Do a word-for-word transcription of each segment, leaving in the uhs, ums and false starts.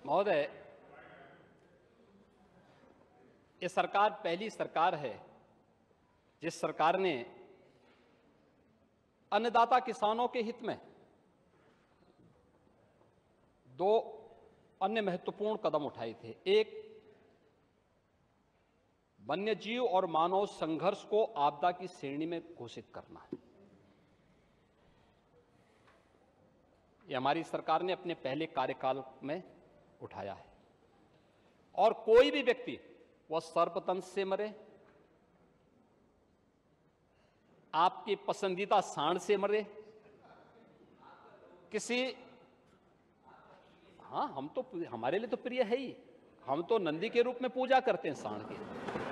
महोदय, ये सरकार पहली सरकार है जिस सरकार ने अन्नदाता किसानों के हित में दो अन्य महत्वपूर्ण कदम उठाए थे। एक, वन्यजीव और मानव संघर्ष को आपदा की श्रेणी में घोषित करना है। यह हमारी सरकार ने अपने पहले कार्यकाल में उठाया है। और कोई भी व्यक्ति, वह सर्पदंश से मरे, आपकी पसंदीदा सांड से मरे, किसी, हाँ, हम तो, हमारे लिए तो प्रिय है ही, हम तो नंदी के रूप में पूजा करते हैं सांड की,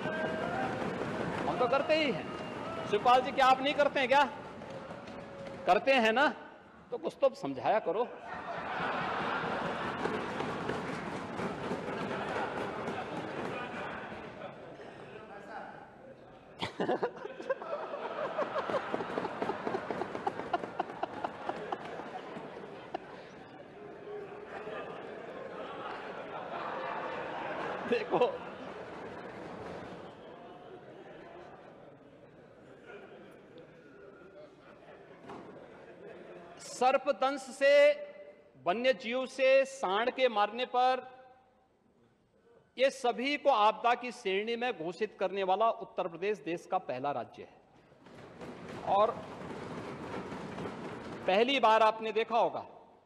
हम तो करते ही हैं। शिवपाल जी, क्या आप नहीं करते हैं? क्या करते हैं ना? तो कुछ तो समझाया करो। देखो, सर्पदंश से, वन्य जीव से सांड के मारने पर, ये सभी को आपदा की श्रेणी में घोषित करने वाला उत्तर प्रदेश देश का पहला राज्य है। और पहली बार आपने देखा होगा,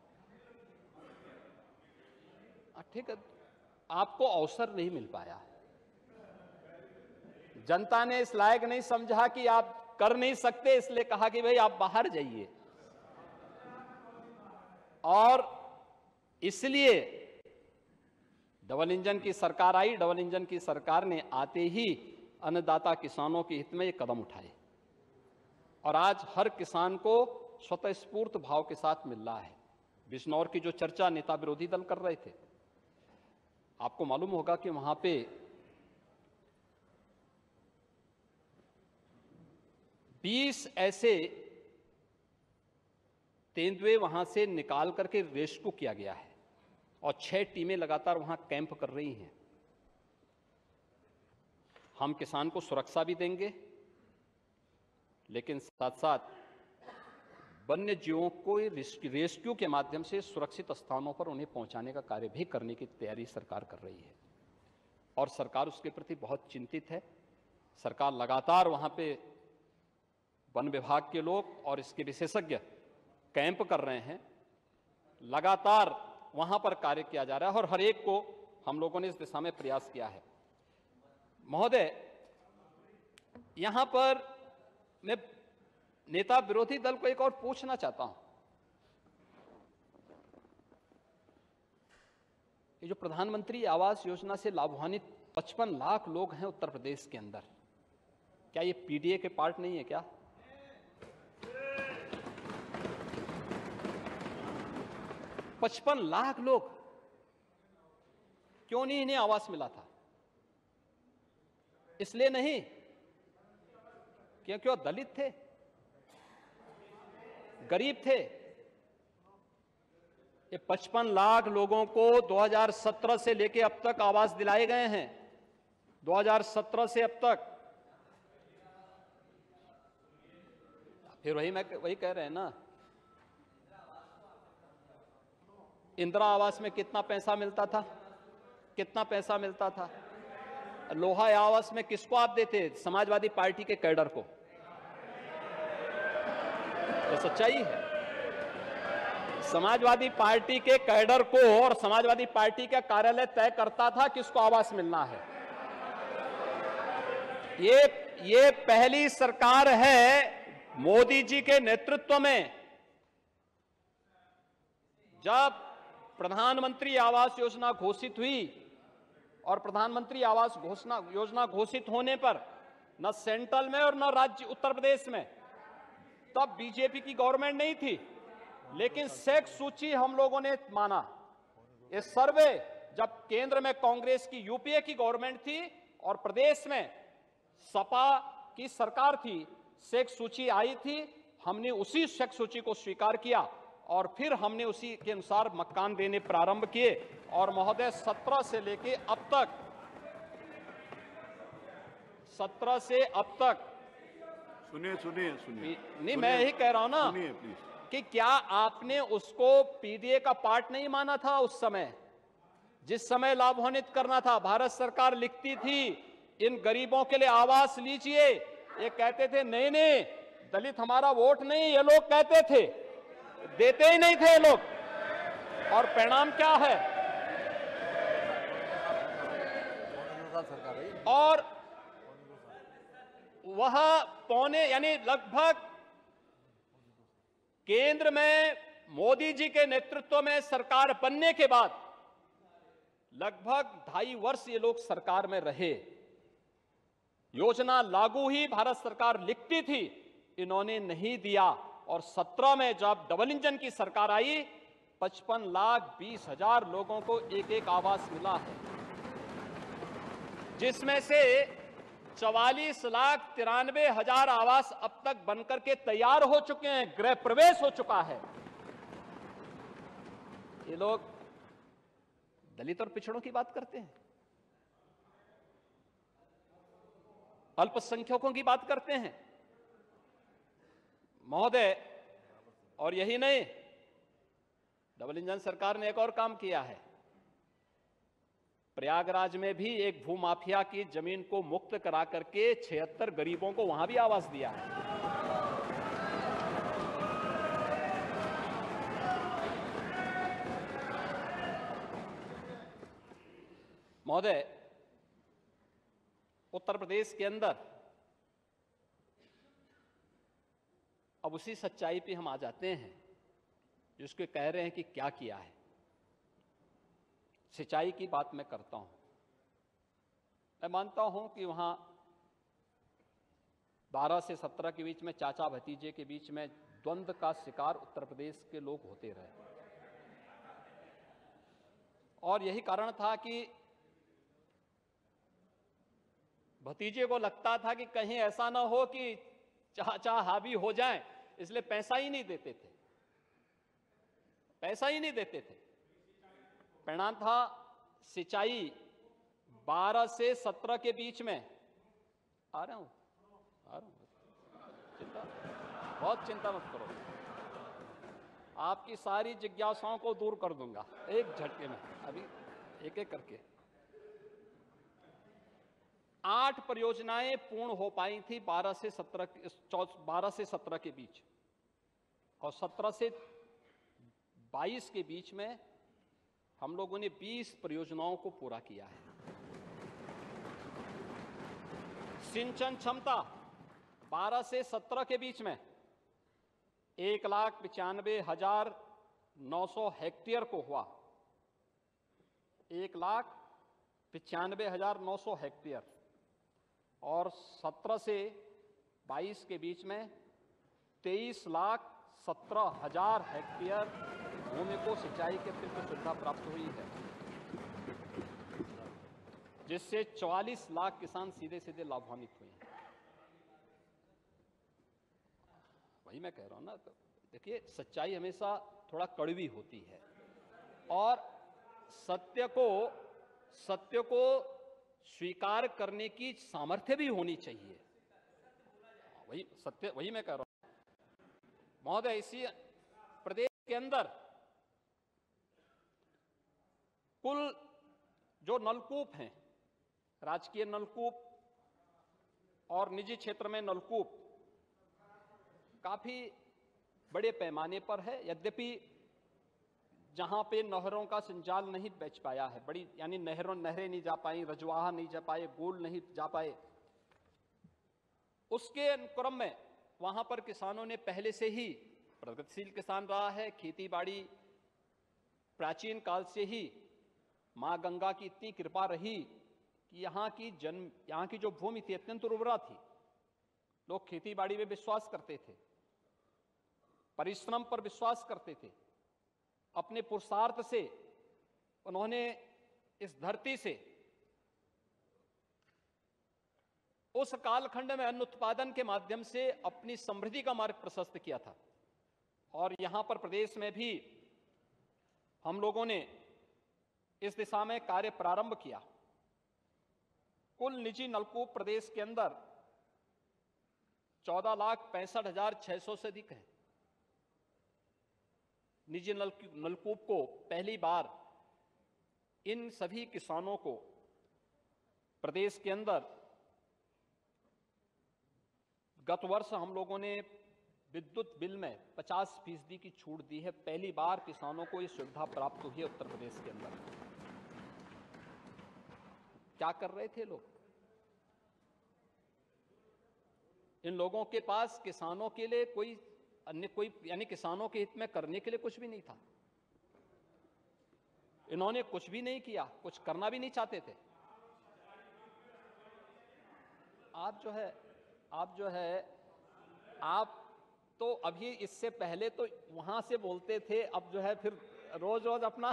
ठीक है, आपको अवसर नहीं मिल पाया, जनता ने इस लायक नहीं समझा कि आप कर नहीं सकते, इसलिए कहा कि भाई आप बाहर जाइए। और इसलिए डबल इंजन की सरकार आई। डबल इंजन की सरकार ने आते ही अन्नदाता किसानों के हित में ये कदम उठाए और आज हर किसान को स्वतःस्फूर्त भाव के साथ मिल रहा है। बिजनौर की जो चर्चा नेता विरोधी दल कर रहे थे, आपको मालूम होगा कि वहां पे बीस ऐसे तेंदुए वहां से निकाल करके रेस्क्यू किया गया है और छह टीमें लगातार वहां कैंप कर रही हैं। हम किसान को सुरक्षा भी देंगे, लेकिन साथ साथ वन्य जीवों को रेस्क्यू के माध्यम से सुरक्षित स्थानों पर उन्हें पहुंचाने का कार्य भी करने की तैयारी सरकार कर रही है और सरकार उसके प्रति बहुत चिंतित है। सरकार लगातार वहां पे वन विभाग के लोग और इसके विशेषज्ञ कैंप कर रहे हैं, लगातार वहां पर कार्य किया जा रहा है और हर एक को हम लोगों ने इस दिशा में प्रयास किया है। महोदय, यहां पर मैं नेता विरोधी दल को एक और पूछना चाहता हूं, ये जो प्रधानमंत्री आवास योजना से लाभान्वित पचपन लाख लोग हैं उत्तर प्रदेश के अंदर, क्या ये पीडीए के पार्ट नहीं है क्या? पचपन लाख लोग, क्यों नहीं इन्हें आवास मिला था? इसलिए नहीं क्योंकि वो दलित थे, गरीब थे। ये पचपन लाख लोगों को दो हज़ार सत्रह से लेके अब तक आवास दिलाए गए हैं। दो हज़ार सत्रह से अब तक, फिर वही मैं वही कह रहे हैं ना, इंदिरा आवास में कितना पैसा मिलता था? कितना पैसा मिलता था? लोहा आवास में किसको आप देते? समाजवादी पार्टी के कैडर को। तो सच्चाई है, समाजवादी पार्टी के कैडर को और समाजवादी पार्टी का कार्यालय तय करता था किसको आवास मिलना है। ये ये पहली सरकार है मोदी जी के नेतृत्व में जब प्रधानमंत्री आवास योजना घोषित हुई और प्रधानमंत्री आवास घोषणा योजना घोषित होने पर न सेंट्रल में और न राज्य उत्तर प्रदेश में, तब बीजेपी की गवर्नमेंट नहीं थी, लेकिन शेख सूची हम लोगों ने माना। ये सर्वे जब केंद्र में कांग्रेस की यूपीए की गवर्नमेंट थी और प्रदेश में सपा की सरकार थी, शेख सूची आई थी, हमने उसी शेख सूची को स्वीकार किया और फिर हमने उसी के अनुसार मकान देने प्रारंभ किए। और महोदय सत्रह से लेके अब तक सत्रह से अब तक सुनिए सुनिए सुनिए नहीं, मैं यही कह रहा हूं ना सुनिए प्लीज कि क्या आपने उसको पीडीए का पार्ट नहीं माना था? उस समय जिस समय लाभान्वित करना था, भारत सरकार लिखती थी इन गरीबों के लिए आवास लीजिए, ये कहते थे नहीं नहीं दलित हमारा वोट नहीं, ये लोग कहते थे, देते ही नहीं थे ये लोग। और परिणाम क्या है? और वह पौने यानी लगभग केंद्र में मोदी जी के नेतृत्व में सरकार बनने के बाद लगभग ढाई वर्ष ये लोग सरकार में रहे। योजना लागू ही भारत सरकार लिखती थी, इन्होंने नहीं दिया। और सत्रह में जब डबल इंजन की सरकार आई, पचपन लाख बीस हजार लोगों को एक एक आवास मिला है, जिसमें से चवालीस लाख तिरानवे हजार आवास अब तक बनकर के तैयार हो चुके हैं, गृह प्रवेश हो चुका है। ये लोग दलित और पिछड़ों की बात करते हैं, अल्पसंख्यकों की बात करते हैं महोदय। और यही नहीं, डबल इंजन सरकार ने एक और काम किया है। प्रयागराज में भी एक भूमाफिया की जमीन को मुक्त करा करके छिहत्तर गरीबों को वहां भी आवास दिया है। महोदय, उत्तर प्रदेश के अंदर अब उसी सच्चाई पे हम आ जाते हैं जिसको कह रहे हैं कि क्या किया है। सिंचाई की बात मैं करता हूं। मैं मानता हूं कि वहां बारह से सत्रह के बीच में चाचा भतीजे के बीच में द्वंद्व का शिकार उत्तर प्रदेश के लोग होते रहे, और यही कारण था कि भतीजे को लगता था कि कहीं ऐसा ना हो कि चाचा हावी हो जाएं, इसलिए पैसा ही नहीं देते थे, पैसा ही नहीं देते थे। परिणाम था सिंचाई बारह से सत्रह के बीच में। आ रहा हूं आ रहा हूं चिंता बहुत चिंता मत करो, आपकी सारी जिज्ञासाओं को दूर कर दूंगा एक झटके में, अभी एक एक करके। आठ परियोजनाएं पूर्ण हो पाई थी बारह से सत्रह बारह से सत्रह के बीच, और सत्रह से बाईस के बीच में हम लोगों ने बीस परियोजनाओं को पूरा किया है। सिंचन क्षमता बारह से सत्रह के बीच में एक लाख पिचानवे हजार नौ सौ हेक्टेयर को हुआ, एक लाख पिचानवे हजार नौ सौ हेक्टेयर। और सत्रह से बाईस के बीच में तेईस लाख सत्रह हजार हेक्टेयर भूमि को सिंचाई के अतिरिक्त सुविधा प्राप्त हुई है, जिससे चौवालीस लाख किसान सीधे सीधे लाभान्वित हुए हैं। वही मैं कह रहा हूं ना, तो देखिए सच्चाई हमेशा थोड़ा कड़वी होती है, और सत्य को सत्य को स्वीकार करने की सामर्थ्य भी होनी चाहिए। वही सत्य, वही मैं कह रहा हूं महोदय। इसी प्रदेश के अंदर कुल जो नलकूप हैं, राजकीय नलकूप और निजी क्षेत्र में नलकूप, काफी बड़े पैमाने पर है। यद्यपि जहां पे नहरों का संजाल नहीं बच पाया है, बड़ी यानी नहरों नहरें नहीं जा पाई, रजवाहा नहीं जा पाए, गोल नहीं जा पाए, उसके अनुक्रम में वहां पर किसानों ने पहले से ही, प्रगतिशील किसान रहा है, खेती बाड़ी प्राचीन काल से ही मां गंगा की इतनी कृपा रही कि यहाँ की जन्म यहाँ की जो भूमि थी अत्यंत उर्वरा थी। लोग खेती बाड़ी में विश्वास करते थे, परिश्रम पर विश्वास करते थे। अपने पुरुषार्थ से उन्होंने इस धरती से उस कालखंड में अन्न उत्पादन के माध्यम से अपनी समृद्धि का मार्ग प्रशस्त किया था। और यहां पर प्रदेश में भी हम लोगों ने इस दिशा में कार्य प्रारंभ किया। कुल निजी नलकूप प्रदेश के अंदर चौदह लाख पैंसठ हजार छह सौ से अधिक है। निजी नलकूप को पहली बार इन सभी किसानों को प्रदेश के अंदर गत वर्ष हम लोगों ने विद्युत बिल में पचास फीसदी की छूट दी है। पहली बार किसानों को ये सुविधा प्राप्त हुई है उत्तर प्रदेश के अंदर। क्या कर रहे थे लोग? इन लोगों के पास किसानों के लिए कोई अन्य कोई यानी किसानों के हित में करने के लिए कुछ भी नहीं था। इन्होंने कुछ भी नहीं किया, कुछ करना भी नहीं चाहते थे। आप जो है आप जो है आप तो अभी इससे पहले तो वहां से बोलते थे, अब जो है फिर रोज रोज अपना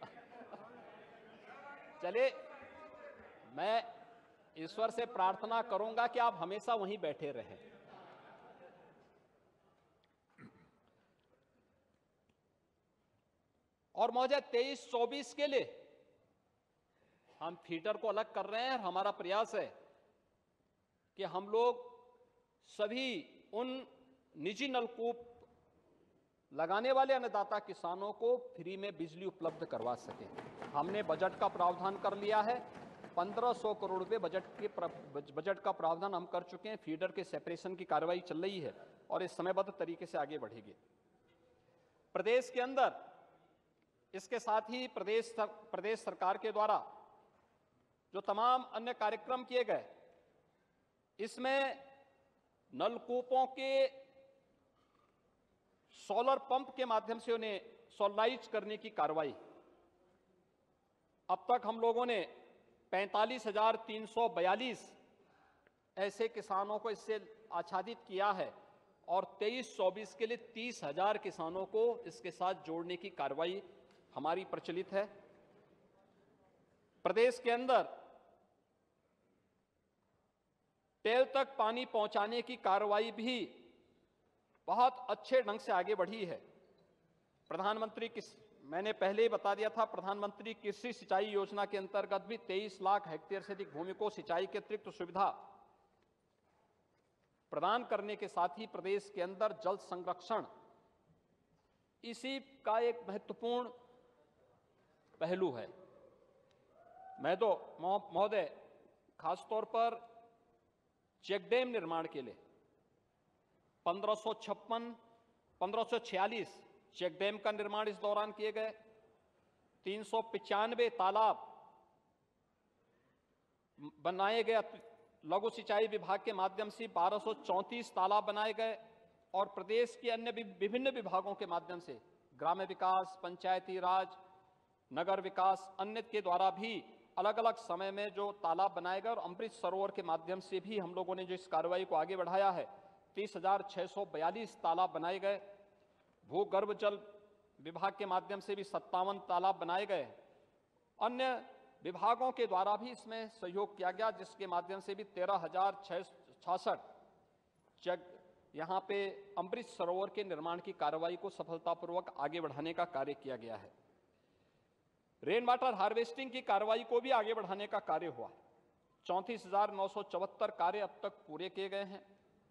चले, मैं ईश्वर से प्रार्थना करूंगा कि आप हमेशा वहीं बैठे रहें। और मौजूद तेईस चौबीस के लिए हम फीडर को अलग कर रहे हैं और हमारा प्रयास है कि हम लोग सभी उन निजी नलकूप लगाने वाले अन्नदाता किसानों को फ्री में बिजली उपलब्ध करवा सकें। हमने बजट का प्रावधान कर लिया है। पंद्रह सौ करोड़ रुपए बजट के बजट का प्रावधान हम कर चुके हैं। फीडर के सेपरेशन की कार्रवाई चल रही है और इस समयबद्ध तरीके से आगे बढ़ेगी। प्रदेश के अंदर इसके साथ ही प्रदेश सर, प्रदेश सरकार के द्वारा जो तमाम अन्य कार्यक्रम किए गए, इसमें नलकूपों के सोलर पंप के माध्यम से उन्हें सोलराइज करने की कार्रवाई, अब तक हम लोगों ने पैंतालीस हजार तीन सौ बयालीस ऐसे किसानों को इससे आच्छादित किया है और तेईस चौबीस के लिए तीस हजार किसानों को इसके साथ जोड़ने की कार्रवाई हमारी प्रचलित है। प्रदेश के अंदर टेल तक पानी पहुंचाने की कार्रवाई भी बहुत अच्छे ढंग से आगे बढ़ी है। प्रधानमंत्री किस मैंने पहले ही बता दिया था, प्रधानमंत्री कृषि सिंचाई योजना के अंतर्गत भी तेईस लाख हेक्टेयर से अधिक भूमि को सिंचाई के अतिरिक्त सुविधा प्रदान करने के साथ ही प्रदेश के अंदर जल संरक्षण इसी का एक महत्वपूर्ण पहलू है। मैं तो महोदय खासतौर पर चेक डैम निर्माण के लिए पंद्रह सौ छप्पन पंद्रह सौ छियालीस चेक डैम का निर्माण इस दौरान किए गए। तीन सौ पिचानवे तालाब बनाए गए। लघु सिंचाई विभाग के माध्यम से बारह सौ चौंतीस तालाब बनाए गए और प्रदेश के अन्य विभिन्न विभागों के माध्यम से ग्राम्य विकास, पंचायती राज, नगर विकास, अन्य के द्वारा भी अलग अलग समय में जो तालाब बनाए गए और अमृत सरोवर के माध्यम से भी हम लोगों ने जो इस कार्रवाई को आगे बढ़ाया है, तीस हजार छह सौ बयालीस तालाब बनाए गए। भूगर्भ जल विभाग के माध्यम से भी सत्तावन तालाब बनाए गए। अन्य विभागों के द्वारा भी इसमें सहयोग किया गया, जिसके माध्यम से भी तेरह हजार छह छियासठ जग यहाँ पे अमृत सरोवर के निर्माण की कार्रवाई को सफलतापूर्वक आगे बढ़ाने का कार्य किया गया है। रेन वाटर हार्वेस्टिंग की कार्रवाई को भी आगे बढ़ाने का कार्य हुआ। चौंतीस हजार नौ सौ चौहत्तर कार्य अब तक पूरे किए गए हैं।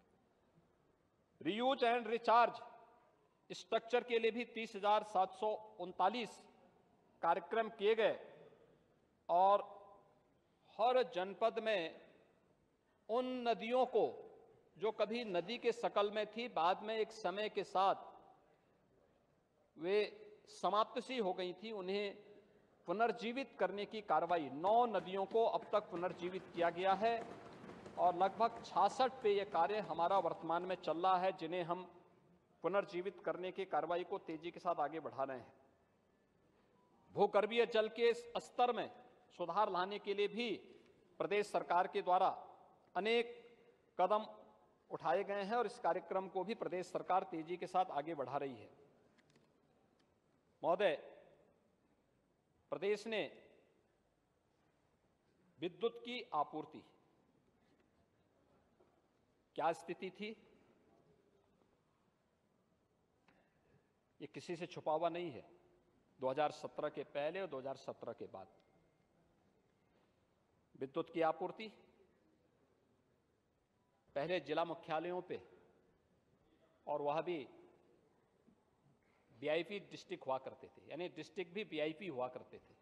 रीयूज एंड रिचार्ज स्ट्रक्चर के लिए भी तीस हजार सात सौ उनतालीस कार्यक्रम किए गए और हर जनपद में उन नदियों को जो कभी नदी के शकल में थी, बाद में एक समय के साथ वे समाप्त सी हो गई थी, उन्हें पुनर्जीवित करने की कार्रवाई नौ नदियों को अब तक पुनर्जीवित किया गया है और लगभग छियासठ पे यह कार्य हमारा वर्तमान में चल रहा है, जिन्हें हम पुनर्जीवित करने की कार्रवाई को तेजी के साथ आगे बढ़ा रहे हैं। भूगर्भीय जल के स्तर में सुधार लाने के लिए भी प्रदेश सरकार के द्वारा अनेक कदम उठाए गए हैं और इस कार्यक्रम को भी प्रदेश सरकार तेजी के साथ आगे बढ़ा रही है। महोदय, प्रदेश ने विद्युत की आपूर्ति क्या स्थिति थी? ये किसी से छुपा हुआ नहीं है। दो हज़ार सत्रह के पहले और दो हज़ार सत्रह के बाद विद्युत की आपूर्ति पहले जिला मुख्यालयों पे, और वह भी वीआईपी डिस्ट्रिक्ट हुआ करते थे, यानी डिस्ट्रिक्ट भी वीआईपी हुआ करते थे।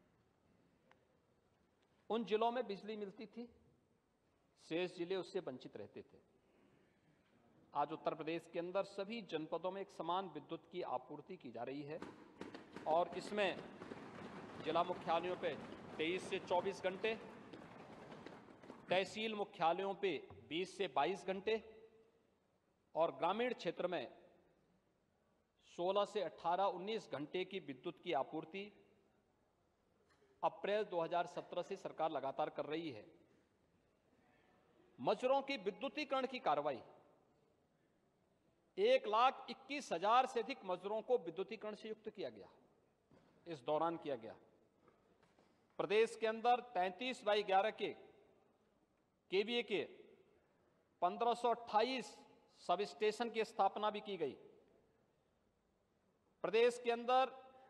उन जिलों में बिजली मिलती थी, शेष जिले उससे वंचित रहते थे। आज उत्तर प्रदेश के अंदर सभी जनपदों में एक समान विद्युत की आपूर्ति की जा रही है, और इसमें जिला मुख्यालयों पे तेईस से चौबीस घंटे, तहसील मुख्यालयों पे बीस से बाईस घंटे, और ग्रामीण क्षेत्र में सोलह से अठारह उन्नीस घंटे की विद्युत की आपूर्ति अप्रैल दो हज़ार सत्रह से सरकार लगातार कर रही है। मजरों की विद्युतीकरण की कार्रवाई, एक लाख इक्कीस हजार से अधिक मजरों को विद्युतीकरण से युक्त किया गया, इस दौरान किया गया। प्रदेश के अंदर तैंतीस बाई ग्यारह के केवीए के पंद्रह सौ अट्ठाईस सब स्टेशन की स्थापना भी की गई। प्रदेश के अंदर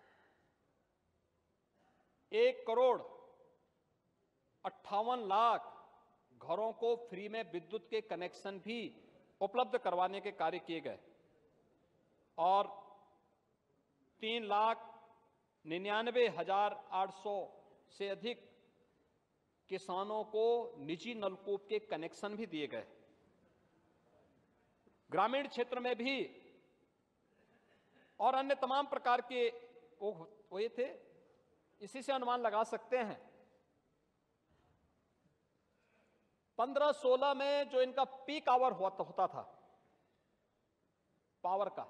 एक करोड़ अट्ठावन लाख घरों को फ्री में विद्युत के कनेक्शन भी उपलब्ध करवाने के कार्य किए गए, और तीन लाख निन्यानवे हजार आठ सौ से अधिक किसानों को निजी नलकूप के कनेक्शन भी दिए गए। ग्रामीण क्षेत्र में भी और अन्य तमाम प्रकार के वो हुए थे। इसी से अनुमान लगा सकते हैं पंद्रह सोलह में जो इनका पीक आवर होता था पावर का,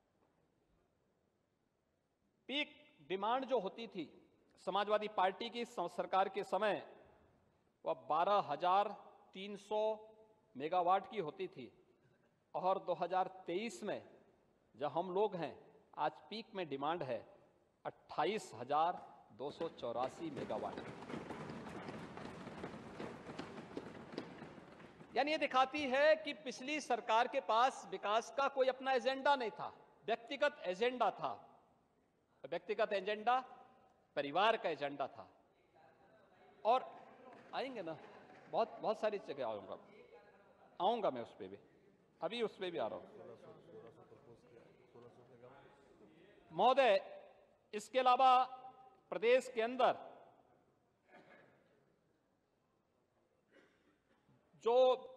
पीक डिमांड जो होती थी समाजवादी पार्टी की सरकार के समय, वह बारह हजार तीन सौ मेगावाट की होती थी, और दो हज़ार तेईस में जब हम लोग हैं, आज पीक में डिमांड है अट्ठाईस हजार दो सौ चौरासी मेगावाट। यानी ये दिखाती है कि पिछली सरकार के पास विकास का कोई अपना एजेंडा नहीं था, व्यक्तिगत एजेंडा था। व्यक्तिगत एजेंडा परिवार का एजेंडा था। और आएंगे ना, बहुत बहुत सारी जगह आऊंगा आऊंगा मैं उस पर भी, अभी उस पर भी आ रहा हूं महोदय। इसके अलावा प्रदेश के अंदर जो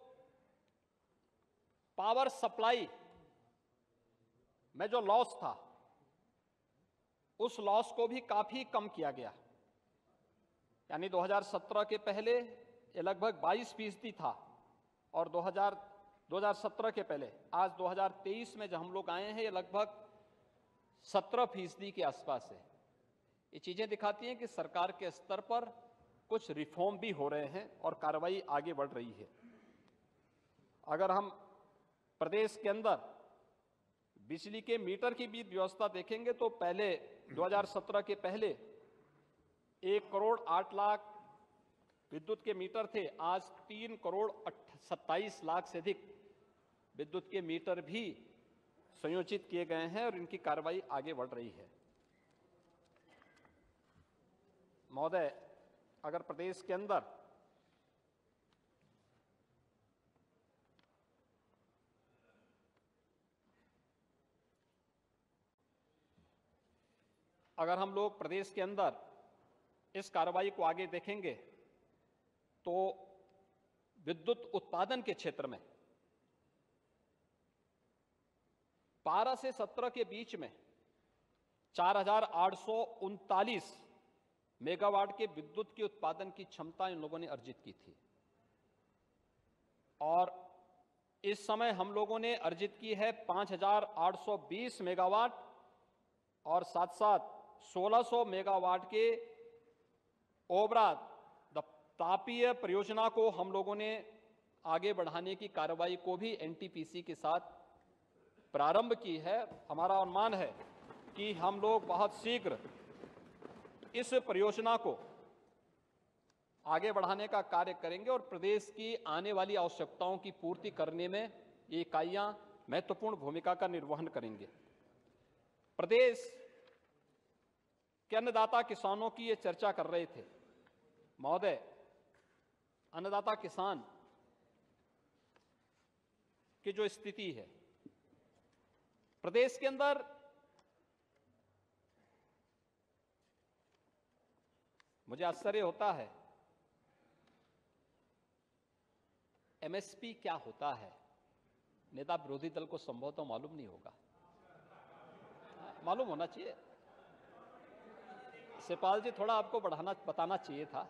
पावर सप्लाई में जो लॉस था, उस लॉस को भी काफी कम किया गया। यानी दो हज़ार सत्रह के पहले ये लगभग बाईस फीसदी था, और दो हज़ार सत्रह के पहले आज दो हज़ार तेईस में जब हम लोग आए हैं, ये लगभग सत्रह फीसदी के आसपास है। ये चीजें दिखाती हैं कि सरकार के स्तर पर कुछ रिफॉर्म भी हो रहे हैं और कार्रवाई आगे बढ़ रही है। अगर हम प्रदेश के अंदर बिजली के मीटर की भी व्यवस्था देखेंगे तो पहले दो हज़ार सत्रह के पहले एक करोड़ आठ लाख विद्युत के मीटर थे, आज तीन करोड़ सत्ताईस लाख से अधिक विद्युत के मीटर भी संयोजित किए गए हैं, और इनकी कार्रवाई आगे बढ़ रही है। महोदय, अगर प्रदेश के अंदर अगर हम लोग प्रदेश के अंदर इस कार्रवाई को आगे देखेंगे तो विद्युत उत्पादन के क्षेत्र में बारह से सत्रह के बीच में चार हजार आठ सौ उनतालीस मेगावाट के विद्युत के उत्पादन की क्षमता इन लोगों ने अर्जित की थी, और इस समय हम लोगों ने अर्जित की है पांच हजार आठ सौ बीस मेगावाट, और साथ साथ सोलह सौ मेगावाट के ओबरा तापीय परियोजना को हम लोगों ने आगे बढ़ाने की कार्रवाई को भी एनटीपीसी के साथ प्रारंभ की है। हमारा अनुमान है कि हम लोग बहुत शीघ्र इस परियोजना को आगे बढ़ाने का कार्य करेंगे, और प्रदेश की आने वाली आवश्यकताओं की पूर्ति करने में ये इकाइयां महत्वपूर्ण भूमिका का निर्वहन करेंगे। प्रदेश के अन्नदाता किसानों की ये चर्चा कर रहे थे। महोदय, अन्नदाता किसान की जो स्थिति है प्रदेश के अंदर, मुझे आश्चर्य होता है एमएसपी क्या होता है। नेता विरोधी दल को संभवतः मालूम नहीं होगा, मालूम होना चाहिए। शिवपाल जी, थोड़ा आपको बढ़ाना बताना चाहिए था।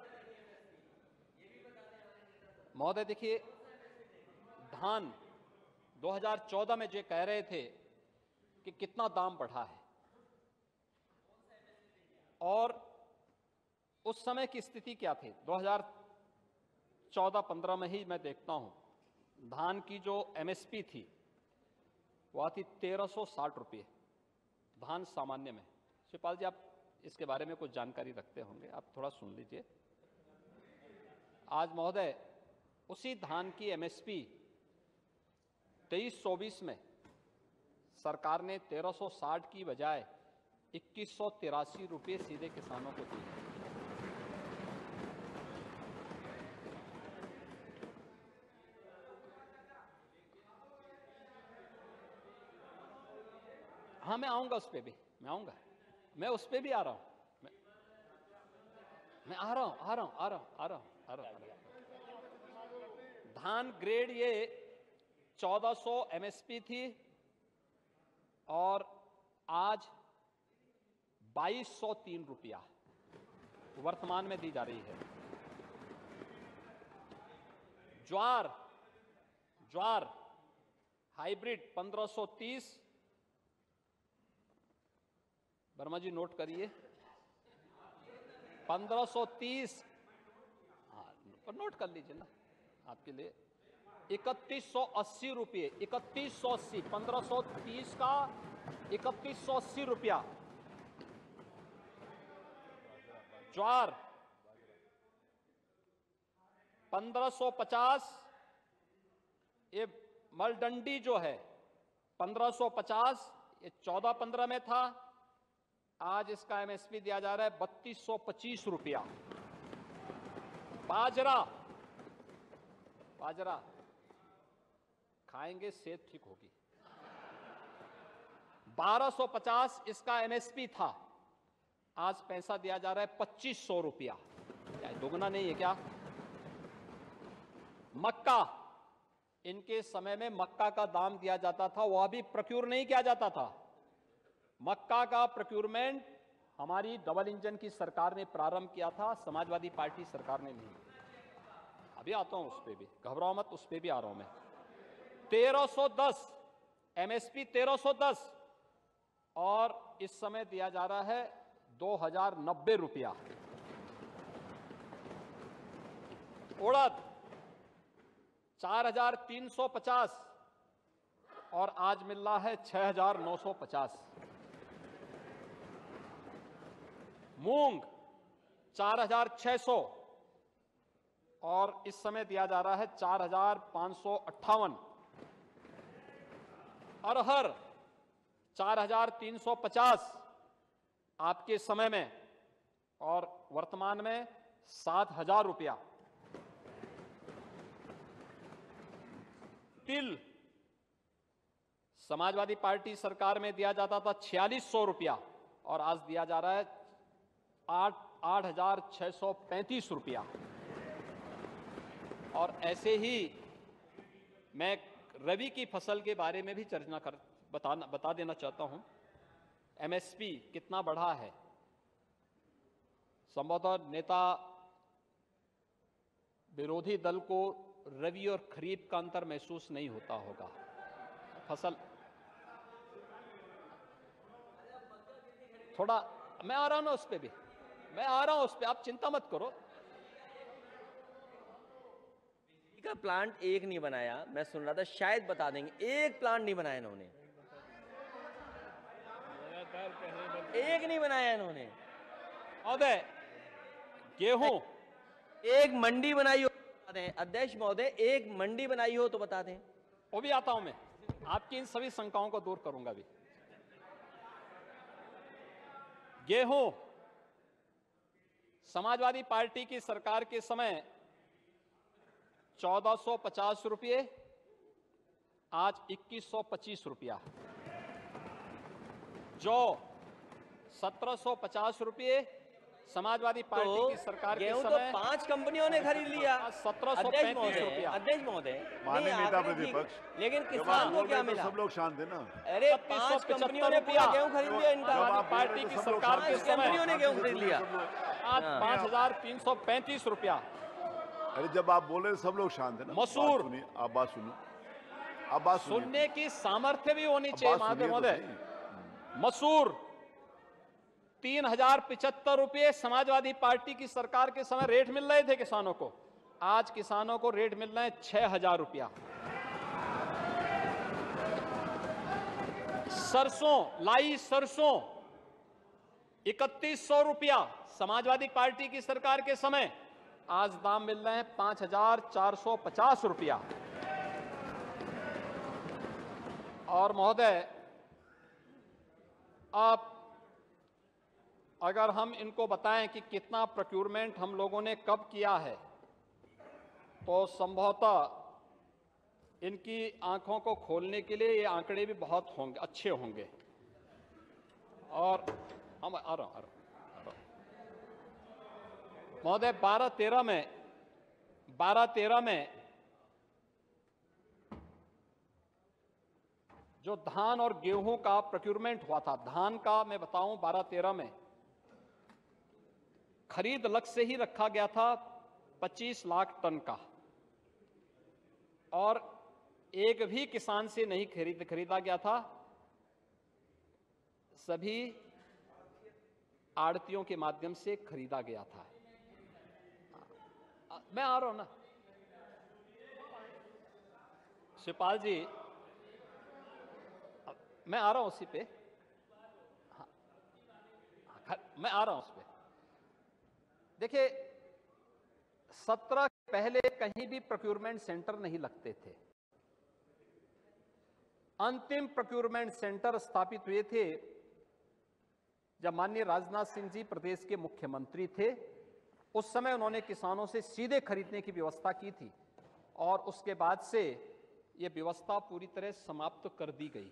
महोदय देखिए, धान दो हज़ार चौदह में जो कह रहे थे कि कितना दाम बढ़ा है, और उस समय की स्थिति क्या थी दो हज़ार चौदह पंद्रह में ही मैं देखता हूं, धान की जो एमएसपी थी वह थी तेरह सौ साठ रुपये धान सामान्य में। शिवपाल जी, आप इसके बारे में कुछ जानकारी रखते होंगे, आप थोड़ा सुन लीजिए। आज महोदय उसी धान की एमएसपी तेईस चौबीस में सरकार ने तेरह सौ साठ की बजाय इक्कीस सौ तिरासी रुपये सीधे किसानों को दी है। हाँ, मैं आऊंगा उस पे भी, मैं आऊंगा, मैं उस पे भी आ रहा हूं, मैं, मैं आ रहा हूं आ रहा हूं आ रहा हूं आ रहा हूं आ रहा हूं। धान ग्रेड ये चौदह सौ एमएसपी थी और आज बाईस सौ तीन रुपया वर्तमान में दी जा रही है। ज्वार ज्वार हाइब्रिड पंद्रह सौ तीस, वर्मा जी नोट करिए, पंद्रह सौ तीस, हाँ नोट कर लीजिए ना आपके लिए, इकतीस सौ अस्सी रुपये, इकतीस सौ अस्सी, पंद्रह सौ तीस का इकतीस सौ अस्सी रुपया। ज्वार पंद्रह सौ पचास, ये मलडंडी जो है पंद्रह सौ पचास, ये चौदह पंद्रह में था, आज इसका एमएसपी दिया जा रहा है बत्तीस सौ पच्चीस रुपया। बाजरा बाजरा खाएंगे सेहत ठीक होगी, बारह सौ पचास इसका एमएसपी था, आज पैसा दिया जा रहा है पच्चीस सौ रुपया। क्या दोगुना नहीं है क्या? मक्का, इनके समय में मक्का का दाम दिया जाता था, वह भी प्रोक्योर नहीं किया जाता था। मक्का का प्रोक्योरमेंट हमारी डबल इंजन की सरकार ने प्रारंभ किया था, समाजवादी पार्टी सरकार ने नहीं। अभी आता हूं उस पे भी, घबराओ मत, उस पे भी आ रहा हूं मैं। तेरह सौ दस एमएसपी, तेरह सौ दस, और इस समय दिया जा रहा है दो हजार नब्बे रुपया। उड़द चार हजार तीन सौ पचास और आज मिल रहा है छह हजार नौ सौ पचास। मूंग चार हजार छह सौ और इस समय दिया जा रहा है चार हजार पांच सौ अट्ठावन। अरहर चार हजार तीन सौ पचास आपके समय में, और वर्तमान में सात हजार रुपया। तिल समाजवादी पार्टी सरकार में दिया जाता था छियालीस सौ रुपया और आज दिया जा रहा है आठ आठ हजार छह सौ पैंतीस रुपया। और ऐसे ही मैं रबी की फसल के बारे में भी चर्चा कर बताना बता देना चाहता हूं। एमएसपी कितना बढ़ा है, संभवतः नेता विरोधी दल को रबी और खरीफ का अंतर महसूस नहीं होता होगा। फसल थोड़ा, मैं आ रहा हूं ना उस पे भी, मैं आ रहा हूं उस पे, आप चिंता मत करो। का प्लांट एक नहीं बनाया, मैं सुन रहा था शायद बता देंगे, एक प्लांट नहीं बनाया इन्होंने, एक नहीं बनाया इन्होंने। महोदय गेहूं, एक मंडी बनाई हो तो बता दें अध्यक्ष महोदय, एक मंडी बनाई हो तो बता दें। वो भी आता हूं मैं, आपकी इन सभी शंकाओं को दूर करूंगा भी। गेहूं समाजवादी पार्टी की सरकार के समय चौदह सौ पचास रुपये, आज इक्कीस सौ पच्चीस रुपया। जौ सत्रह सौ पचास रुपये, समाजवादी पार्टी तो की सरकार के गेहूं तो समय पांच कंपनियों ने खरीद लिया। सत्रह सौ अध्यक्ष पैंतीस महोदय, रुपया। अध्यक्ष महोदय, माननीय नहीं, नेता आपने ठीक- प्रतिपक्ष, लेकिन जब किसान आप को बोल क्या रहे हैं मिला? तो सब लोग शांत है ना। अरे छत्तीस सौ पांच पचहत्तर कंपनियों ने पूरा रुपया। गेहूं खरीद लिया इनका। जब आप बोल पार्टी रहे हैं की तो सब लोग सरकार शांत के हैं। पांच कंपनियों ने गेहूं खरीद लिया। सब लोग- आज हाँ। पांच हजार तीन सौ पैंतीस रुपया। अरे जब आप बोल रहे हैं सब लोग शांत है ना। मसूर। बात सुनिए, आप बात सुनिए, आप बात सुनिए। सुनने की सामर्थ्य भी होनी अब चाहिए बात महादेव सुनिए तो महोदय। सही। मसूर तीन हजार पिचहत्तर रुपये समाजवादी पार्टी की सरकार के समय रेट मिल रहे थे किसानों को, आज किसानों को रेट मिल रहे हैं छह हजार रुपया। सरसों, लाई सरसों इकतीस सौ रुपया समाजवादी पार्टी की सरकार के समय, आज दाम मिल रहे हैं पांच हजार चार सौ पचास रुपया। और महोदय, आप अगर हम इनको बताएं कि कितना प्रोक्यूरमेंट हम लोगों ने कब किया है, तो संभवतः इनकी आंखों को खोलने के लिए ये आंकड़े भी बहुत होंगे, अच्छे होंगे। और हम आ रहा हूं महोदय, बारह तेरह में बारह तेरह में जो धान और गेहूं का प्रोक्यूरमेंट हुआ था, धान का मैं बताऊं बारह तेरह में खरीद लक्ष्य ही रखा गया था पच्चीस लाख टन का, और एक भी किसान से नहीं खरीद खरीदा गया था, सभी आड़तियों के माध्यम से खरीदा गया था। मैं आ रहा हूं ना शिवपाल जी, मैं आ रहा हूं उसी पे। हाँ, मैं आ रहा हूं उस पे। देखिए, सत्रह पहले कहीं भी प्रोक्यूरमेंट सेंटर नहीं लगते थे। अंतिम प्रोक्यूरमेंट सेंटर स्थापित हुए थे जब माननीय राजनाथ सिंह जी प्रदेश के मुख्यमंत्री थे। उस समय उन्होंने किसानों से सीधे खरीदने की व्यवस्था की थी, और उसके बाद से यह व्यवस्था पूरी तरह समाप्त कर दी गई।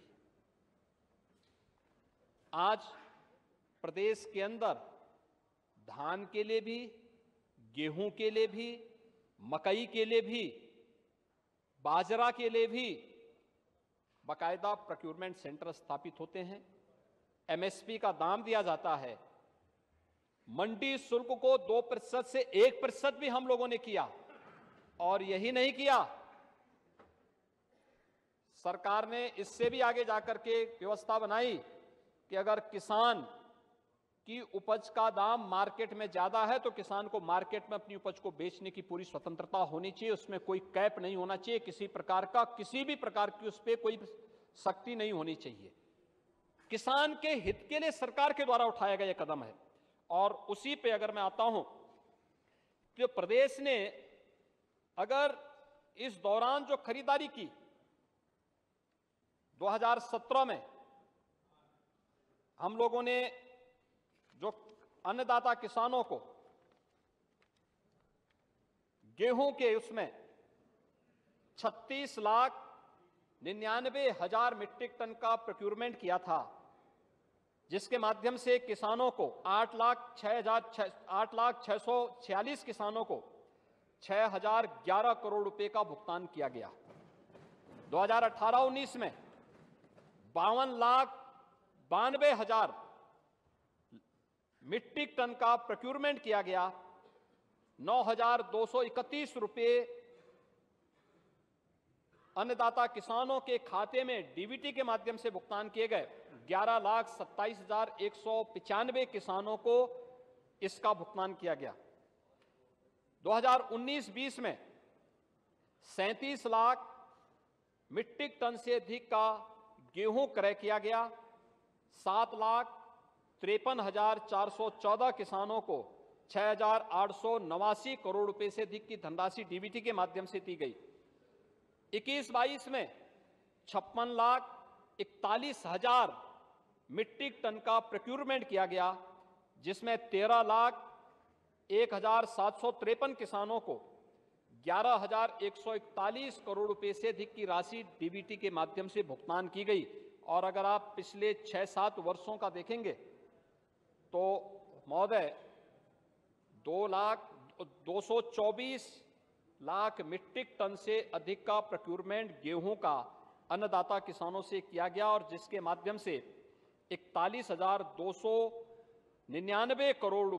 आज प्रदेश के अंदर धान के लिए भी, गेहूं के लिए भी, मकई के लिए भी, बाजरा के लिए भी बाकायदा प्रोक्यूरमेंट सेंटर स्थापित होते हैं। एमएसपी का दाम दिया जाता है। मंडी शुल्क को दो प्रतिशत से एक प्रतिशत भी हम लोगों ने किया, और यही नहीं किया, सरकार ने इससे भी आगे जाकर के व्यवस्था बनाई कि अगर किसान की उपज का दाम मार्केट में ज्यादा है तो किसान को मार्केट में अपनी उपज को बेचने की पूरी स्वतंत्रता होनी चाहिए। उसमें कोई कैप नहीं होना चाहिए, किसी प्रकार का, किसी भी प्रकार की उस पर कोई सख्ती नहीं होनी चाहिए। किसान के हित के लिए सरकार के द्वारा उठाया गया यह कदम है। और उसी पे अगर मैं आता हूं, तो प्रदेश ने अगर इस दौरान जो खरीदारी की दो हज़ार सत्रह में, हम लोगों ने जो अन्नदाता किसानों को गेहूं के उसमें छत्तीस लाख निन्यानवे हजार मीट्रिक टन का प्रोक्यूरमेंट किया था, जिसके माध्यम से किसानों को आठ लाख छह हजार आठ लाख छह सौ छियालीस किसानों को छह हजार ग्यारह करोड़ रुपए का भुगतान किया गया। दो हज़ार अठारह उन्नीस में बावन लाख बानवे हजार मीट्रिक टन का प्रोक्यूरमेंट किया गया। नौ हजार दो सौ इकतीस रुपए अन्नदाता किसानों के खाते में डीबीटी के माध्यम से भुगतान किए गए। ग्यारह लाख सत्ताईस हजार एक सौ पिचानवे किसानों को इसका भुगतान किया गया। दो हज़ार उन्नीस बीस में सैंतीस लाख मीट्रिक टन से अधिक का गेहूं क्रय किया गया। सात लाख तिरपन हजार चार सौ चौदह किसानों को छह हजार आठ सौ नवासी करोड़ रुपए से अधिक की धनराशि डीबीटी के माध्यम से दी गई। इक्कीस बाईस में छप्पन लाख इकतालीस हजार मीट्रिक टन का प्रोक्यूरमेंट किया गया। जिसमें तेरह लाख एक हजार सात सौ तिरपन किसानों को ग्यारह हजार एक सौ इकतालीस करोड़ रुपए से अधिक की राशि डीबीटी के माध्यम से भुगतान की गई। और अगर आप पिछले छह सात वर्षों का देखेंगे तो महोदय दो लाख दो सौ चौबीस लाख मीट्रिक टन से अधिक का प्रोक्यूरमेंट गेहूं का अन्नदाता किसानों से किया गया और जिसके माध्यम से इकतालीस हजार दो सौ निन्यानवे करोड़